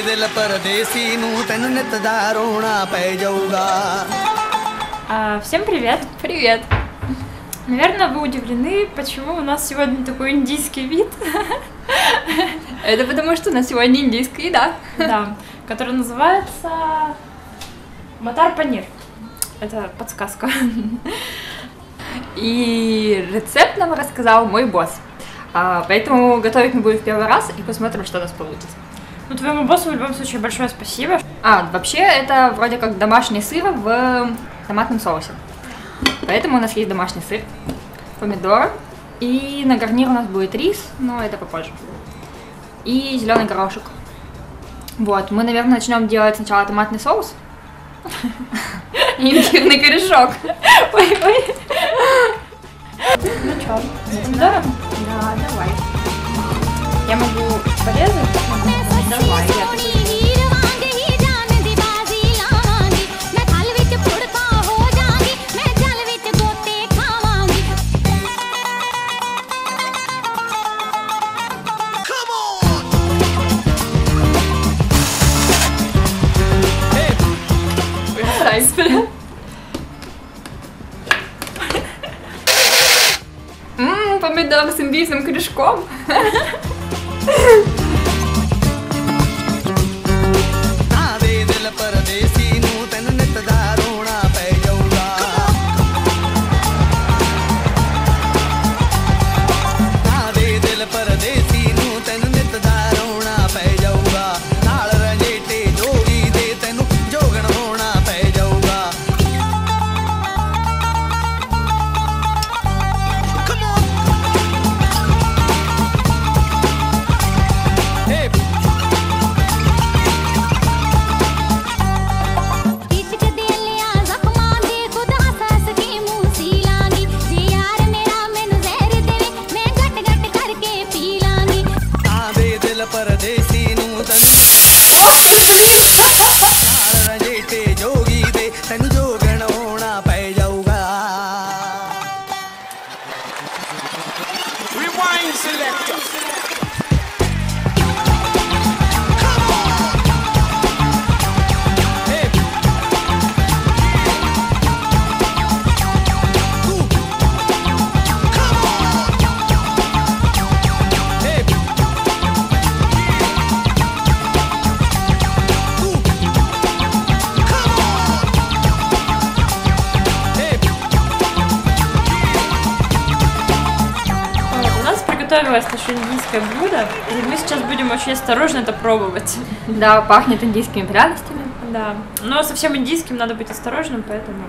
Всем привет! Привет! Наверное, вы удивлены, почему у нас сегодня такой индийский вид. Это потому, что у нас сегодня индийская еда. Да, которая называется Матар Панир. Это подсказка. И рецепт нам рассказал мой босс. Поэтому готовить мы будем в первый раз и посмотрим, что у нас получится. Ну, твоему боссу в любом случае большое спасибо. Вообще это вроде как домашний сыр в томатном соусе. Поэтому у нас есть домашний сыр, помидор, и на гарнир у нас будет рис, но это попозже. И зеленый горошек. Вот, мы, наверное, начнем делать сначала томатный соус. И имбирный корешок. Ой-ой. Ну чё, помидором? Да, давай. Я могу порезать? Давай, я помидор с имбирным корешком. Готовилось наше индийское блюдо, и мы сейчас будем очень осторожно это пробовать. Да, пахнет индийскими пряностями. Да, но совсем индийским надо быть осторожным, поэтому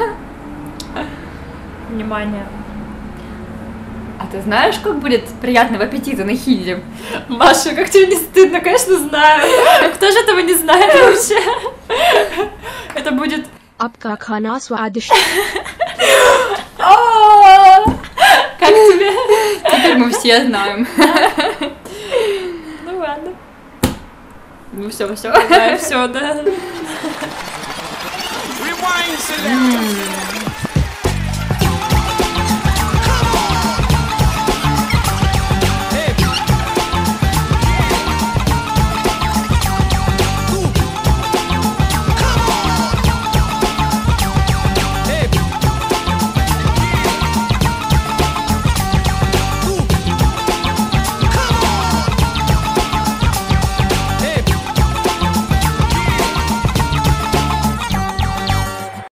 внимание. А ты знаешь, как будет приятного аппетита на хинди? Маша, как тебе не стыдно? Конечно, знаю. Кто же этого не знает вообще? Это будет... Апка хана свадиш. Как тебе? Теперь мы все знаем. Ну ладно. Ну все. Да, все, да.